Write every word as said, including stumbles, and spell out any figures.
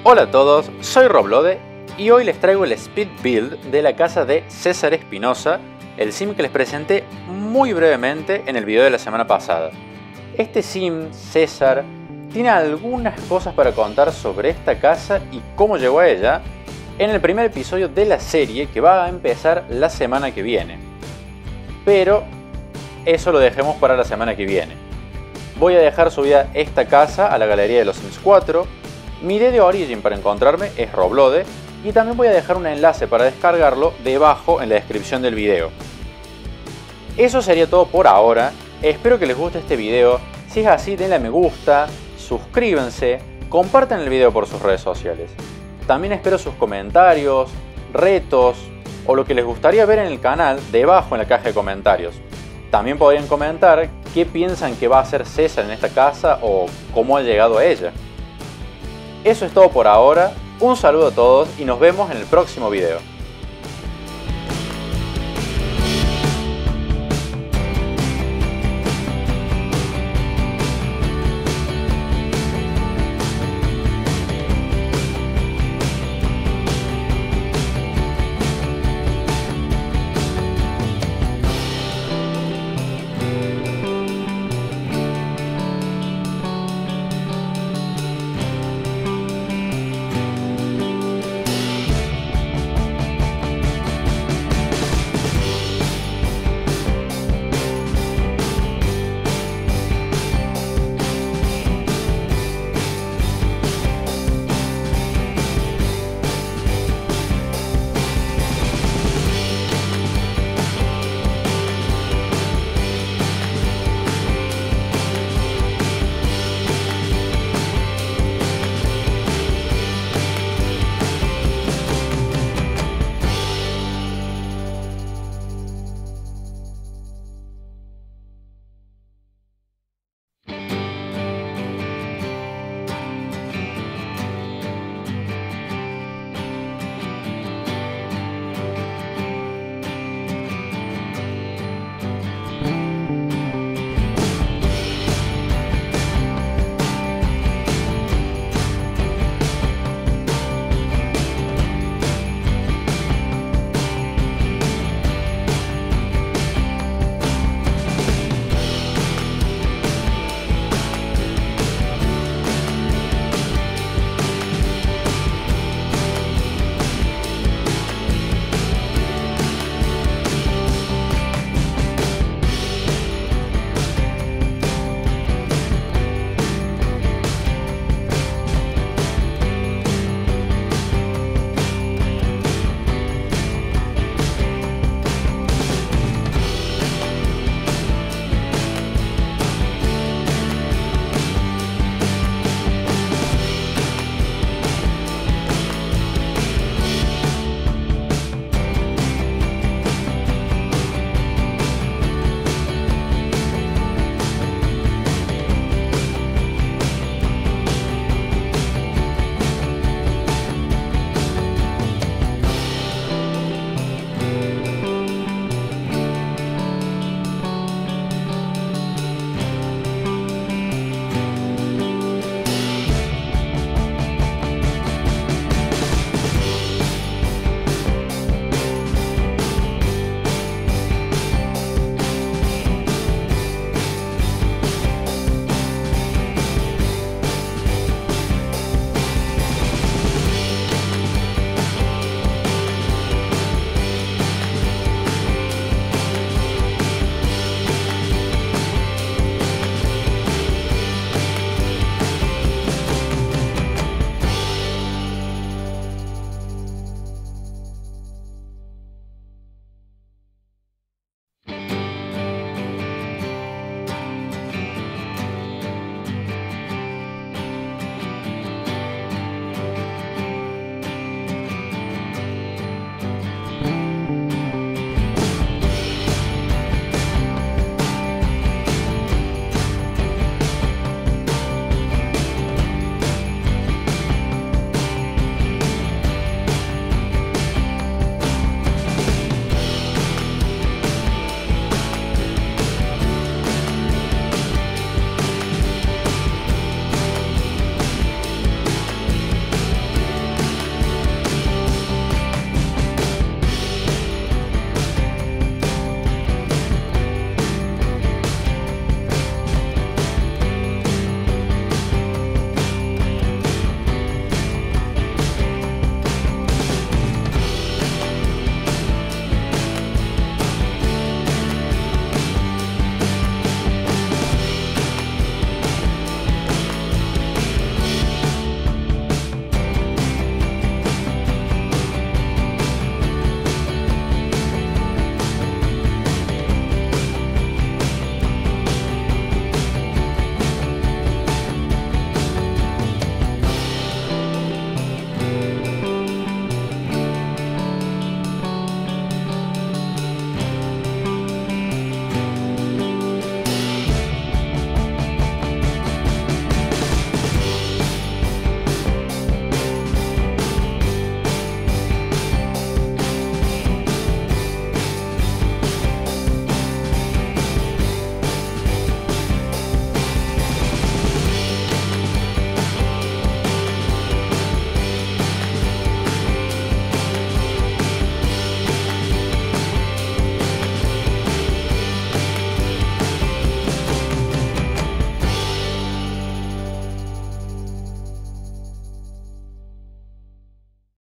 Hola a todos, soy Roblode y hoy les traigo el Speed Build de la casa de César Espinosa, el sim que les presenté muy brevemente en el video de la semana pasada. Este sim, César, tiene algunas cosas para contar sobre esta casa y cómo llegó a ella en el primer episodio de la serie que va a empezar la semana que viene. Pero eso lo dejemos para la semana que viene. Voy a dejar subida esta casa a la galería de los Sims cuatro. Mi I D de Origin para encontrarme es Roblode y también voy a dejar un enlace para descargarlo debajo en la descripción del video. Eso sería todo por ahora. Espero que les guste este video. Si es así, denle a me gusta, suscríbanse, compartan el video por sus redes sociales. También espero sus comentarios, retos o lo que les gustaría ver en el canal debajo en la caja de comentarios. También podrían comentar qué piensan que va a hacer César en esta casa o cómo ha llegado a ella. Eso es todo por ahora, un saludo a todos y nos vemos en el próximo video.